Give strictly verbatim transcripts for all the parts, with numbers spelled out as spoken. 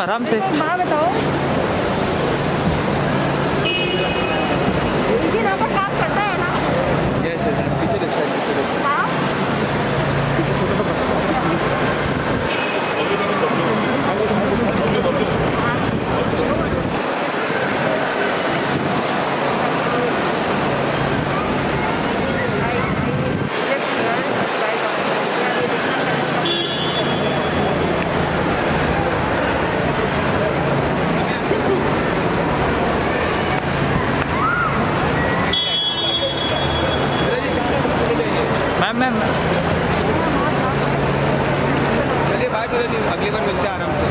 आराम से। हाँ बताओ। जी ना पर काम करता है ना। यस यस पीछे देख साइड पीछे देख। हाँ पीछे छोटा सा पत्थर। मैम मैम चलिए बाय चलिए अगली बार मिलते हैं आराम से।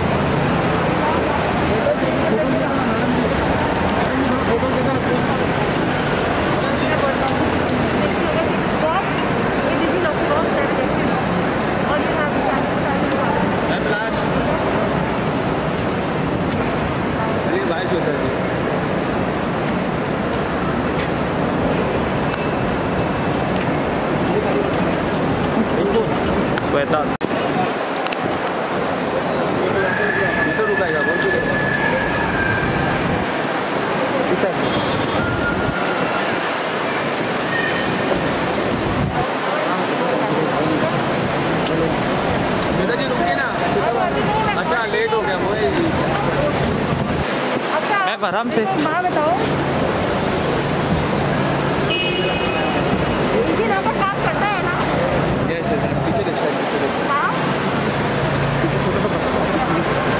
चलिए बाय श्वेता जी। श्वेता किससे रुकाएगा बोल श्वेता जी रुकिए ना। अच्छा लेट हो गया वो मैम आराम से। हाँ बताओ। जी ना पर काम करता है ना। यस यस पीछे देख साइड पीछे देख। हाँ पीछे छोटा सा पत्थर।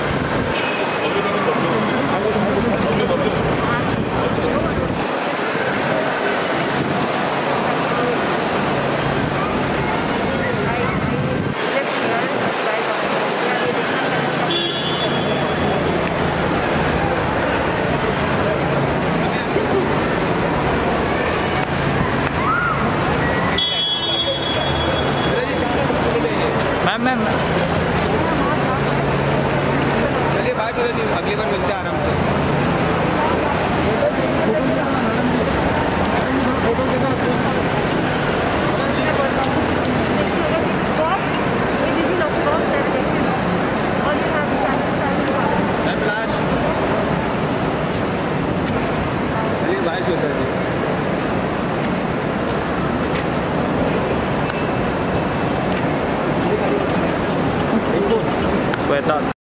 मैम मैम चलिए बाय चलिए अगली बार मिलते हैं आराम से। मैम लास्ट चलिए बाय श्वेता जी। श्वेता